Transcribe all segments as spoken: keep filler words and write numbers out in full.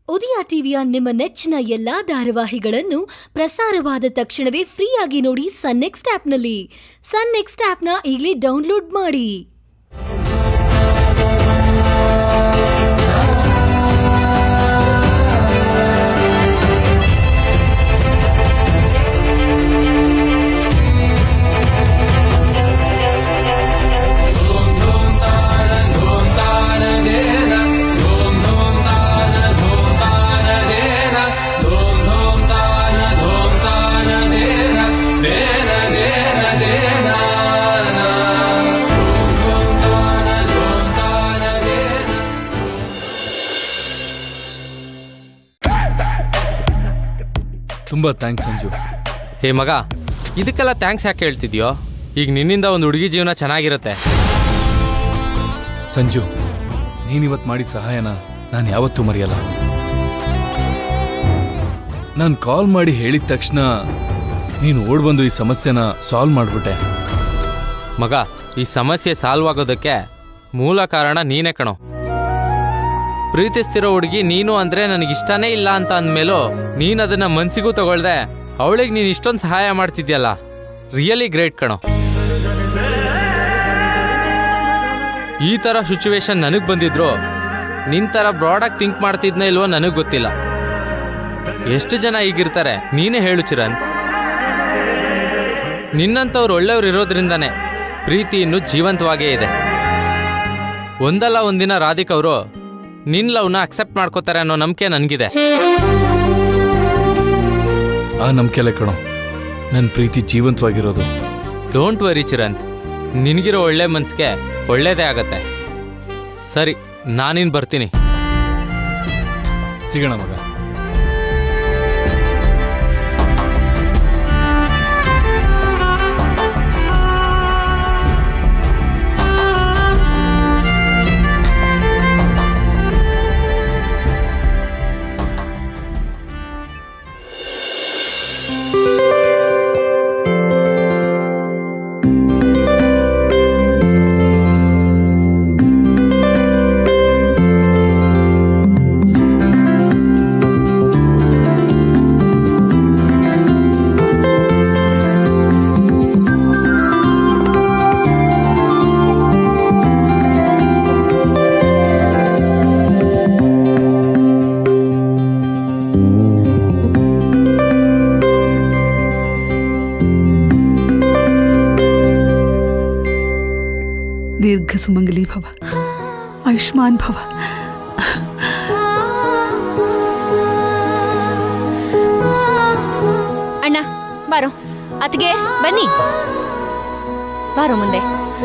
ಉದಯ ಟಿವಿಯ ನಿಮ್ಮ ನೆಚ್ಚಿನ ಎಲ್ಲಾ ಧಾರಾವಾಹಿಗಳನ್ನು ಪ್ರಸಾರವಾದ ತಕ್ಷಣವೇ ಫ್ರೀಯಾಗಿ ನೋಡಿ ಸನ್ ನೆಕ್ಸ್ಟ್ ಆಪ್ನಲ್ಲಿ. ಸನ್ ನೆಕ್ಸ್ಟ್ ಆಪ್ನ ಈಗಲೇ ಡೌನ್ಲೋಡ್ ಮಾಡಿ. ತುಂಬಾ ಥ್ಯಾಂಕ್ಸ್ ಸಂಜು. ಹೇ ಮಗ, ಇದಕ್ಕೆಲ್ಲ ಥ್ಯಾಂಕ್ಸ್ ಯಾಕೆ ಹೇಳ್ತಿದ್ಯೋ? ಈಗ ನಿನ್ನಿಂದ ಒಂದು ಹುಡುಗಿ ಜೀವನ ಚೆನ್ನಾಗಿರುತ್ತೆ. ಸಂಜು, ನೀನಿವತ್ತು ಮಾಡಿದ ಸಹಾಯನ ನಾನು ಯಾವತ್ತೂ ಮರೆಯಲ್ಲ. ನಾನು ಕಾಲ್ ಮಾಡಿ ಹೇಳಿದ ತಕ್ಷಣ ನೀನು ಓಡ್ಬಂದು ಈ ಸಮಸ್ಯೆನ ಸಾಲ್ವ್ ಮಾಡಿಬಿಟ್ಟೆ. ಮಗ, ಈ ಸಮಸ್ಯೆ ಸಾಲ್ವ್ ಆಗೋದಕ್ಕೆ ಮೂಲ ಕಾರಣ ನೀನೇ ಕಣೋ. ಪ್ರೀತಿಸ್ತಿರೋ ಹುಡುಗಿ ನೀನು ಅಂದ್ರೆ ನನಗಿಷ್ಟನೇ ಇಲ್ಲ ಅಂತ ಅಂದಮೇಲೂ ನೀನು ಅದನ್ನ ಮನ್ಸಿಗೂ ತಗೊಳ್ದೆ ಅವಳಿಗೆ ನೀನು ಇಷ್ಟೊಂದು ಸಹಾಯ ಮಾಡ್ತಿದ್ಯಲ್ಲ, ರಿಯಲಿ ಗ್ರೇಟ್ ಕಣೋ. ಈ ಥರ ಸಿಚುವೇಶನ್ ನನಗೆ ಬಂದಿದ್ರು ನಿನ್ನ ಥರ ಬ್ರಾಡಾಗಿ ಥಿಂಕ್ ಮಾಡ್ತಿದ್ನ ಇಲ್ವೋ ನನಗೆ ಗೊತ್ತಿಲ್ಲ. ಎಷ್ಟು ಜನ ಈಗಿರ್ತಾರೆ ನೀನೇ ಹೇಳು ಚಿರಣ್. ನಿನ್ನಂಥವ್ರು ಒಳ್ಳೆಯವ್ರು ಇರೋದ್ರಿಂದಾನೇ ಪ್ರೀತಿ ಇನ್ನೂ ಜೀವಂತವಾಗೇ ಇದೆ. ಒಂದಲ್ಲ ಒಂದಿನ ರಾಧಿಕ್ ಅವರು ನಿನ್ನ ಲವ್ನ ಅಕ್ಸೆಪ್ಟ್ ಮಾಡ್ಕೋತಾರೆ ಅನ್ನೋ ನಂಬಿಕೆ ನನಗಿದೆ. ಆ ನಂಬಿಕೆಲೆ ಕಣೋ ನನ್ನ ಪ್ರೀತಿ ಜೀವಂತವಾಗಿರೋದು. ಡೋಂಟ್ ವರಿ ಚಿರಂತ್, ನಿನಗಿರೋ ಒಳ್ಳೆ ಮನ್ಸಿಗೆ ಒಳ್ಳೇದೇ ಆಗತ್ತೆ. ಸರಿ, ನಾನಿನ್ ಬರ್ತೀನಿ. ಸಿಗೋಣ ಮಗ. दीर्घ सुमंगली भव, आयुष्मान भव. ಅಣ್ಣ ಬಾರೋ, ಅತ್ತಿಗೆ ಬನ್ನಿ, ಬಾರೋ ಮುಂದೆ.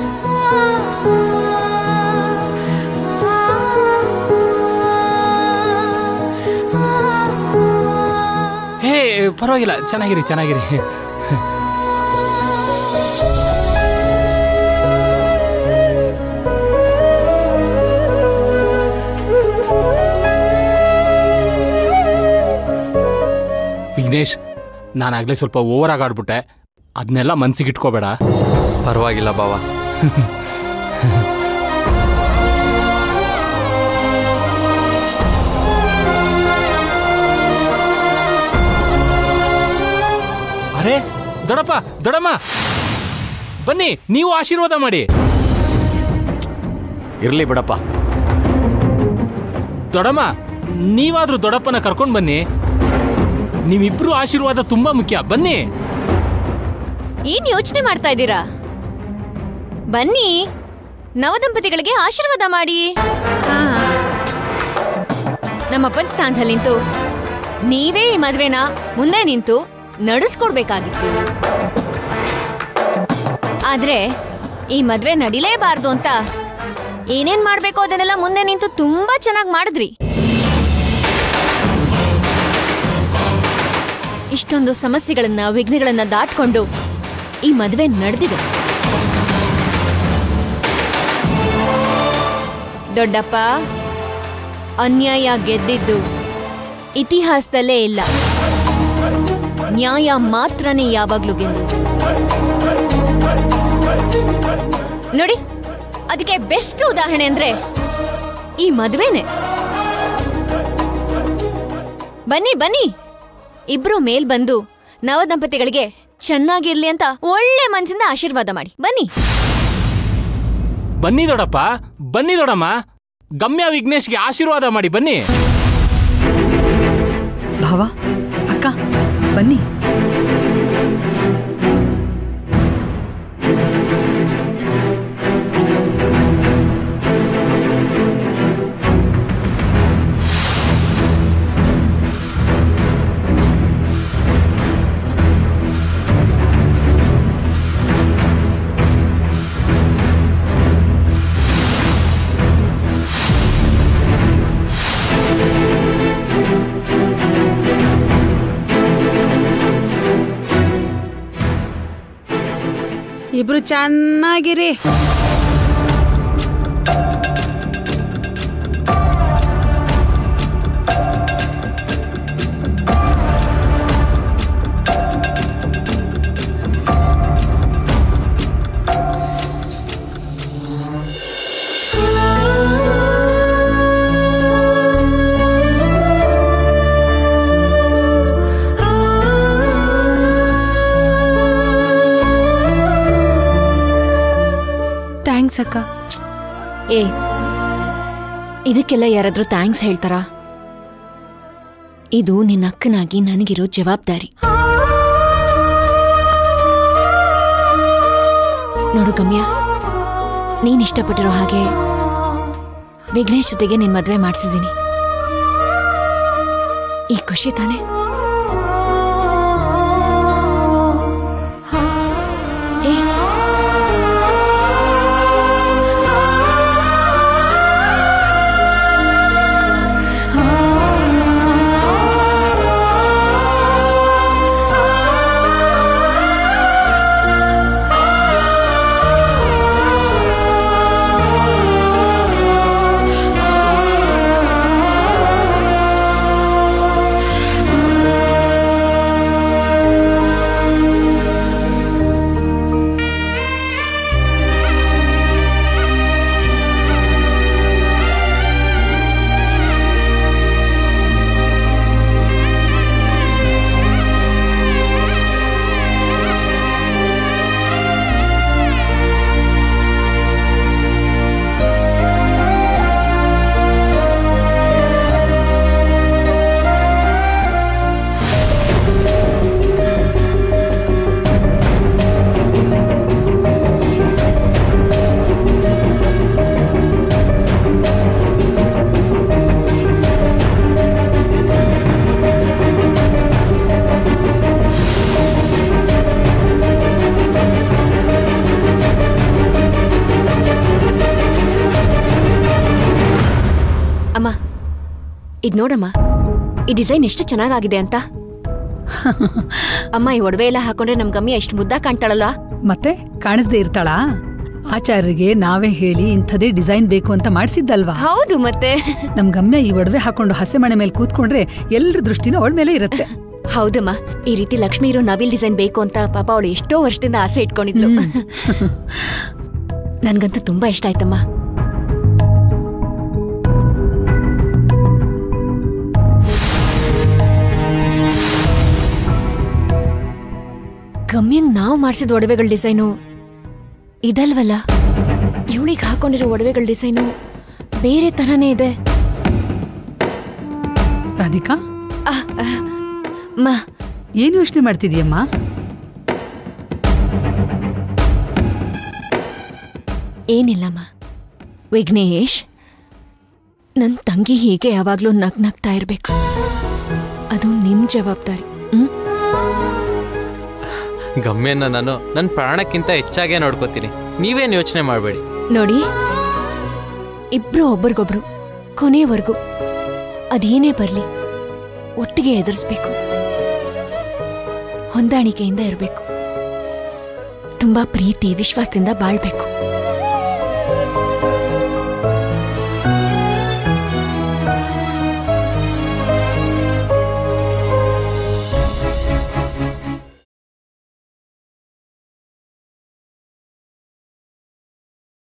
ಹೇ ಪರವಾಗಿಲ್ಲ, ಚೆನ್ನಾಗಿರಿ ಚೆನ್ನಾಗಿರಿ. ವಿಘ್ನೇಶ್, ನಾನಾಗಲೇ ಸ್ವಲ್ಪ ಓವರ್ ಆಗಿ ಆಡ್ಬಿಟ್ಟೆ, ಅದನ್ನೆಲ್ಲ ಮನ್ಸಿಗೆ ಇಟ್ಕೋಬೇಡ. ಪರವಾಗಿಲ್ಲ ಬಾವ. ಅರೆ ದೊಡ್ಡಪ್ಪ, ದೊಡ್ಡಮ್ಮ ಬನ್ನಿ, ನೀವು ಆಶೀರ್ವಾದ ಮಾಡಿ. ಇರ್ಲಿ ಬಿಡಪ್ಪ. ದೊಡ್ಡಮ್ಮ, ನೀವಾದ್ರೂ ದೊಡ್ಡಪ್ಪನ ಕರ್ಕೊಂಡು ಬನ್ನಿ. ನೀವಿಬ್ರು ಆಶೀರ್ವಾದ ತುಂಬಾ ಮುಖ್ಯ. ಬನ್ನಿ. ಏನ್ ಯೋಚನೆ ಮಾಡ್ತಾ ಇದ್ದೀರಾ? ಬನ್ನಿ, ನವದಂಪತಿಗಳಿಗೆ ಆಶೀರ್ವಾದ ಮಾಡಿ. ನಮ್ಮಪ್ಪನ ಸ್ಥಾನದಲ್ಲಿ ನಿಂತು ನೀವೇ ಈ ಮದ್ವೆನ ಮುಂದೆ ನಿಂತು ನಡೆಸ್ಕೊಡ್ಬೇಕಾಗಿತ್ತು. ಆದ್ರೆ ಈ ಮದ್ವೆ ನಡಿಲೇಬಾರ್ದು ಅಂತ ಏನೇನ್ ಮಾಡ್ಬೇಕು ಅದನ್ನೆಲ್ಲ ಮುಂದೆ ನಿಂತು ತುಂಬಾ ಚೆನ್ನಾಗಿ ಮಾಡಿದ್ರಿ. ಇಷ್ಟೊಂದು ಸಮಸ್ಯೆಗಳನ್ನ ವಿಘ್ನಗಳನ್ನ ದಾಟ್ಕೊಂಡು ಈ ಮದುವೆ ನಡೆದಿದೆ. ದೊಡ್ಡಪ್ಪ, ಅನ್ಯಾಯ ಗೆದ್ದಿದ್ದು ಇತಿಹಾಸದಲ್ಲೇ ಇಲ್ಲ, ನ್ಯಾಯ ಮಾತ್ರನೇ ಯಾವಾಗ್ಲೂ ಗೆಲ್ಲೋದು. ನೋಡಿ, ಅದಕ್ಕೆ ಬೆಸ್ಟ್ ಉದಾಹರಣೆ ಅಂದ್ರೆ ಈ ಮದುವೆನೇ. ಬನ್ನಿ ಬನ್ನಿ, ಇಬ್ರು ಮೇಲ್ ಬಂದು ನವ ದಂಪತಿಗಳಿಗೆ ಚೆನ್ನಾಗಿರ್ಲಿ ಅಂತ ಒಳ್ಳೆ ಮನ್ಸಿಂದ ಆಶೀರ್ವಾದ ಮಾಡಿ ಬನ್ನಿ. ಬನ್ನಿ ದೊಡ್ಡಪ್ಪ, ಬನ್ನಿ ದೊಡ್ಡಮ್ಮ, ಗಮ್ಯ ವಿಘ್ನೇಶ್ಗೆ ಆಶೀರ್ವಾದ ಮಾಡಿ ಬನ್ನಿ. ಭಾವ, ಅಕ್ಕ, ಬನ್ನಿ. ಇಬ್ರು ಚೆನ್ನಾಗಿರಿ. ಥ್ಯಾಂಕ್ಸ್ ಅಕ್ಕ. ಏ, ಇದಕ್ಕೆಲ್ಲ ಯಾರಾದ್ರೂ ಥ್ಯಾಂಕ್ಸ್ ಹೇಳ್ತಾರಾ? ಇದು ನಿನ್ನ ಅಕ್ಕನಾಗಿ ನನಗಿರೋ ಜವಾಬ್ದಾರಿ. ನೋಡು ಗಮ್ಯ, ನೀನ್ ಇಷ್ಟಪಟ್ಟಿರೋ ಹಾಗೆ ವಿಘ್ನೇಶ್ ಜೊತೆಗೆ ನಿನ್ ಮದ್ವೆ ಮಾಡಿಸಿದೀನಿ. ಈ ಖುಷಿ ತಾನೆ? ಇದ್ ನೋಡಮ್ಮ, ಈ ಡಿಸೈನ್ ಎಷ್ಟು ಚೆನ್ನಾಗಿದೆ ಅಂತ. ಅಮ್ಮ, ಈ ಒಡವೆ ಎಲ್ಲ ಹಾಕೊಂಡ್ರೆ ನಮ್ ಗಮ್ಯ ಎಷ್ಟು ಮುದ್ದ ಕಾಣ್ತಾಳಲ್ಲ. ಮತ್ತೆ ಕಾಣಿಸ್ದೇ ಇರ್ತಾಳಾ? ಆಚಾರ್ಯರಿಗೆ ನಾವೇ ಹೇಳಿ ಇಂಥದೇ ಡಿಸೈನ್ ಬೇಕು ಅಂತ ಮಾಡಿಸಿದ್ದಲ್ವಾ? ಹೌದು, ಮತ್ತೆ ನಮ್ ಗಮ್ಯ ಈ ಒಡವೆ ಹಾಕೊಂಡು ಹಸೆ ಮನೆ ಮೇಲೆ ಕೂತ್ಕೊಂಡ್ರೆ ಎಲ್ಲರ ದೃಷ್ಟಿನೂ ಅವಳ ಮೇಲೆ ಇರುತ್ತೆ. ಹೌದಮ್ಮ, ಈ ರೀತಿ ಲಕ್ಷ್ಮಿ ಇರೋ ನವಿಲ್ ಡಿಸೈನ್ ಬೇಕು ಅಂತ ಪಾಪ ಅವಳು ಎಷ್ಟೋ ವರ್ಷದಿಂದ ಆಸೆ ಇಟ್ಕೊಂಡಿದ್ಲು. ನನ್ಗಂತೂ ತುಂಬಾ ಇಷ್ಟ ಆಯ್ತಮ್ಮ. ಗಮ್ಯಂಗ್ ನಾವು ಮಾಡಿಸಿದ ಒಡವೆಗಳ ಡಿಸೈನು ಇದಲ್ವಲ್ಲ, ಇವಳಿಗೆ ಹಾಕೊಂಡಿರೋ ಒಡವೆಗಳ ಡಿಸೈನು ಬೇರೆ ತರನೇ ಇದೆ. ರಾಧಿಕಾ, ಮಾ ಏನು ಯೋಚನೆ ಮಾಡ್ತಿದ್ಯಮ್ಮ? ಏನಿಲ್ಲಮ್ಮ, ವಿಘ್ನೇಶ್ ನನ್ನ ತಂಗಿ ಹೀಗೆ ಯಾವಾಗ್ಲೂ ನಗ್ ನಗ್ತಾ ಇರ್ಬೇಕು. ಅದು ನಿಮ್ ಜವಾಬ್ದಾರಿ. ಹ್ಮ್ ಗಮ್ಯನ್ನ ನಾನು ನನ್ನ ಪ್ರಾಣಕ್ಕಿಂತ ಹೆಚ್ಚಾಗೇ ನೋಡ್ಕೋತೀನಿ, ನೀವೇನು ಯೋಚನೆ ಮಾಡಬೇಡಿ. ನೋಡಿ, ಇಬ್ರು ಒಬ್ಬರಿಗೊಬ್ರು ಕೊನೆಯವರೆಗೂ ಅದೇನೇ ಬರ್ಲಿ ಒಟ್ಟಿಗೆ ಎದುರಿಸ್ಬೇಕು, ಹೊಂದಾಣಿಕೆಯಿಂದ ಇರಬೇಕು, ತುಂಬಾ ಪ್ರೀತಿ ವಿಶ್ವಾಸದಿಂದ ಬಾಳ್ಬೇಕು.